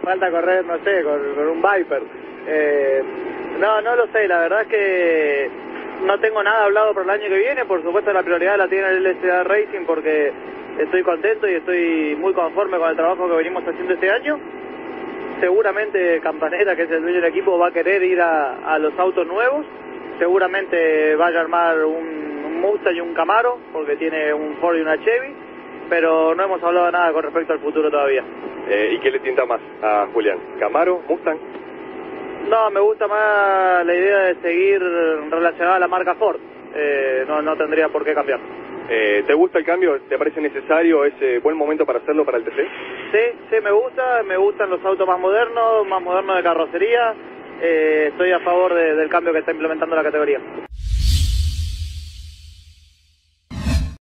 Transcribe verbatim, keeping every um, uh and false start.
falta correr, no sé, con, con un Viper. Eh, no, no lo sé, la verdad es que no tengo nada hablado para el año que viene. Por supuesto la prioridad la tiene el L S A Racing porque estoy contento y estoy muy conforme con el trabajo que venimos haciendo este año. Seguramente Campanella, que es el dueño del equipo, va a querer ir a, a los autos nuevos. Seguramente vaya a armar un, un Mustang y un Camaro, porque tiene un Ford y una Chevy, pero no hemos hablado nada con respecto al futuro todavía. Eh, ¿Y qué le tienta más a Julián? ¿Camaro, Mustang? No, me gusta más la idea de seguir relacionada a la marca Ford. Eh, no, no tendría por qué cambiar. Eh, ¿Te gusta el cambio? ¿Te parece necesario? ¿Es eh, buen momento para hacerlo para el T C? Sí, sí, me gusta. Me gustan los autos más modernos, más modernos de carrocería. Eh, estoy a favor de, del cambio que está implementando la categoría.